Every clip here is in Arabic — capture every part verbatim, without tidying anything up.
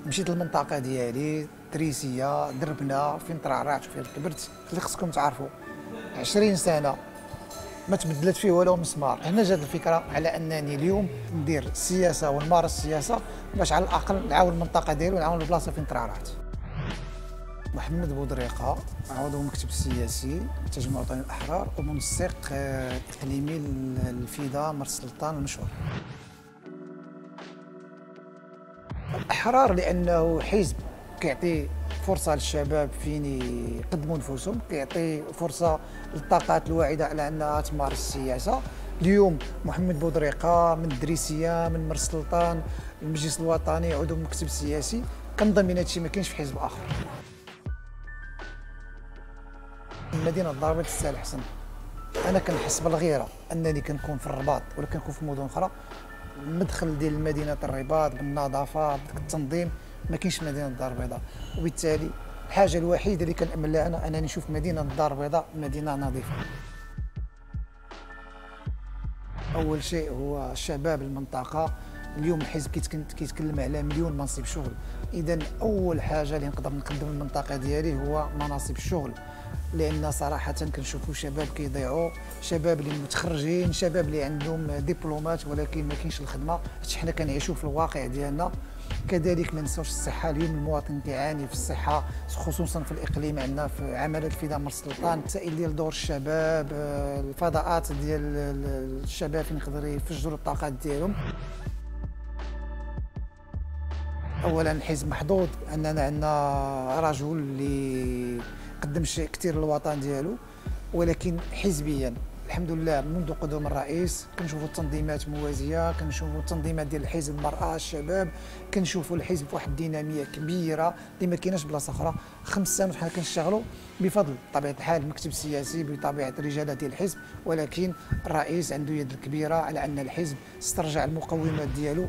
مشيت للمنطقه ديالي تريسيه، دربنا فين ترعرعت وفين كبرت. اللي خصكم تعرفوا عشرين سنه ما تبدلت فيه ولا مسمار. هنا جات الفكره على انني اليوم ندير السياسه ونمارس السياسه باش على الاقل نعاون المنطقه ديالي ونعاون البلاصه فين ترعرعت. محمد بودريقه، عضو المكتب السياسي التجمع الوطني الاحرار ومنسق اقليمي للفيدا مرسى سلطان المشهور. الاحرار لانه حزب كيعطي فرصه للشباب فين يقدموا نفوسهم، كيعطي فرصه للطاقات الواعده على انها تمارس السياسه. اليوم محمد بودريقه من الدريسيه من مرسى سلطان المجلس الوطني عضو المكتب السياسي، كنظن بان هادشي ما كاينش في حزب اخر. المدينه الضربيه تستاهل احسن. انا كنحس بالغيره انني كنكون في الرباط ولا كنكون في مدن اخرى. المدخل ديال مدينه الرباط بالنظافه بالتنظيم ما كاينش في مدينه الدار البيضاء، وبالتالي الحاجه الوحيده اللي كنامل لها انا انني نشوف مدينه الدار البيضاء مدينه نظيفه. اول شيء هو شباب المنطقه. اليوم الحزب كيتكلم على مليون منصب شغل، اذا اول حاجه اللي نقدر نقدم للمنطقه ديالي هو مناصب الشغل، لان صراحه كنشوفوا شباب كيضيعوا، شباب اللي متخرجين، شباب اللي عندهم دبلومات ولكن ما كاينش الخدمه. هادشي حنا كنعيشوا في الواقع ديالنا. كذلك ما نساوش الصحه. اليوم المواطن كيعاني في الصحه خصوصا في الاقليم. عندنا في عمليه الفداء مرسى سلطان مسائل ديال دور الشباب، الفضاءات ديال الشباب فين يقدروا يفجروا الطاقات ديالهم. اولا الحزب محظوظ اننا عندنا رجل اللي قدم شيء كثير للوطن ديالو، ولكن حزبيا الحمد لله منذ قدوم الرئيس كنشوفوا التنظيمات موازيه، كنشوفوا التنظيمات ديال الحزب المراه الشباب، كنشوفوا الحزب واحد الديناميه كبيره اللي ما كايناش بلاصه اخرى. خمس سنوات حنا كنشتغلوا بفضل طبيعه الحال المكتب السياسي بطبيعه رجاله ديال الحزب، ولكن الرئيس عنده يد كبيره على ان الحزب استرجع المقومات ديالو.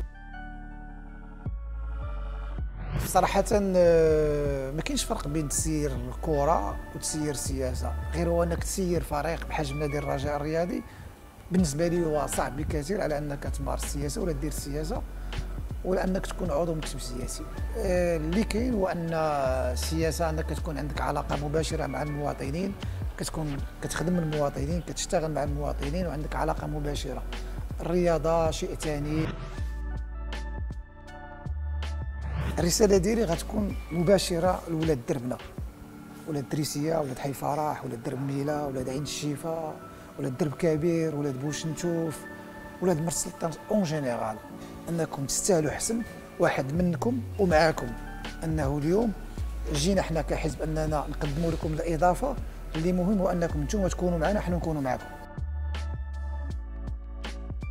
صراحة ما كاينش فرق بين تسيير الكرة وتسيير السياسة، غير هو انك تسير فريق بحجم نادي الرجاء الرياضي بالنسبة لي هو صعب بكثير على انك تمارس السياسة ولا دير السياسة ولا انك تكون عضو مكتب سياسي. اللي كاين هو ان السياسة انك تكون عندك علاقة مباشرة مع المواطنين، كتكون كتخدم المواطنين، كتشتغل مع المواطنين وعندك علاقة مباشرة. الرياضة شيء ثاني. الرساله ديالي غتكون مباشره لولاد دربنا، ولاد دريسيه، ولاد حي فرح، ولاد درب ميله، ولاد عين الشفا، ولاد درب كبير، ولاد بوشنتوف، ولاد مرسى سلطان اون جينيرال، انكم تستاهلوا حسن. واحد منكم ومعاكم انه اليوم جينا حنا كحزب اننا نقدموا لكم الاضافه. اللي مهم هو انكم نتوما تكونوا معنا، حنا نكونوا معكم.